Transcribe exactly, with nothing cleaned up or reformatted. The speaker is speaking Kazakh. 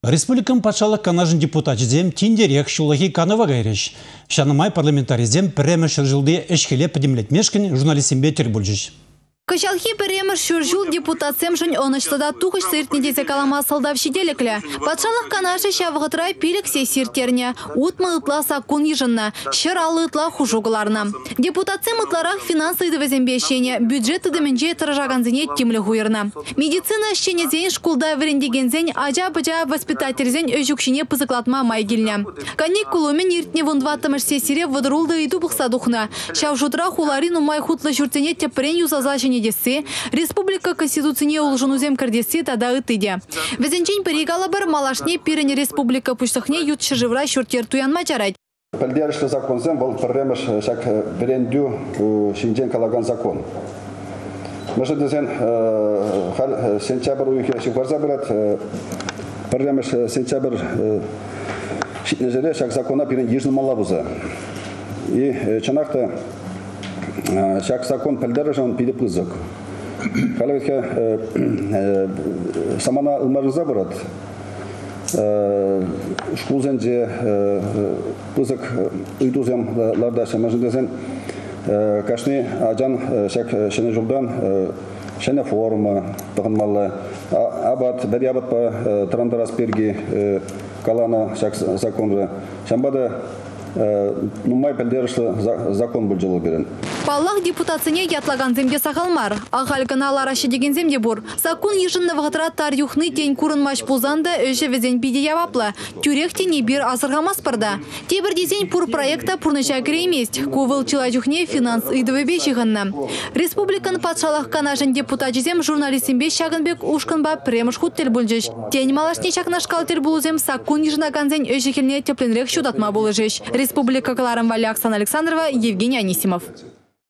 Республикам патшалық канажын депутатизем тиндерек шулахи канова гайреш. Шанымай парламентаризем премьер жылды эшкеле подемлетмешкін журналистимбе тербульжиш. Кашалхи премьер шуржул депутатсем жын оныштыда тухыш сыртнедесе калама сылдавшиделеклі. Патшалық канашы шавғытрай пирексе сиртерне, утмы ытла саккун ежынна, шыралы ытла хужуғыларна. Депутатсем ытларах финансы дывезембешене, бюджеты дыменже тыржаганзене тимлі хуйырна. Медицина шченезен шкулда верендегензен ажа-быжа воспитательзен өжікшіне пызыклатма майгилне. Каникулумен иртне вундватымыш сесире выдырулды иду бұқсадухна. Шавжутра хуларин умай хутлы жүртене тепрен юзазашыне Республика Конституцияне улжынузем кардесі тада ытыде. Везенчен перегала бір малашне пирен республика пұшсықне ютшы живра шүртер туянма жарайды. Пәлдерішті законзен бұл пірреміш шак бірендю шинжен калаган закон. Мұшы дезен сентябр уйхе шықпарза бірат пірреміш сентябр шитнежере шак закона пирен ежны мала бұза. И чанақты шак закон пәлдері жауын пиді пызық. Қалаветке самана ұлмарыңыза бұрат. Шкулзенде пызық ұйдузем лардашы. Мәжіндезен кашны ажан шак шене жылдан шене форумы тұғынмалы. Абат, бәрі абат па Трандарас перги калана шак законы. Шамбады нумай пәлдерішлі закон бұл жылы берін. Паллах депутацияне ятлаган земде сақалмар. Ағалгына ларашы деген земде бұр. Сакун ежінні вғытыра тарюхны тен күрін маш пулзанды өші везен биде яваплы. Тюректе не бір азырғамас бірді. Тебір дезен пұр проекта пұрныша кіремест. Ковыл чыла-жүхне финанс ыдывы бешіғынны. Республикан патшалық канажын депутатизем журналистимбе шағынбек ушқынба премыш хуттел бұлжыш. Тен малашне шақнашқал тел бұлызем сакун ежінаган зен өші келіне тепленрек шудатма бұлыжыш. Республика Каларым Валя Оксана Александрова, Евгений Анисимов.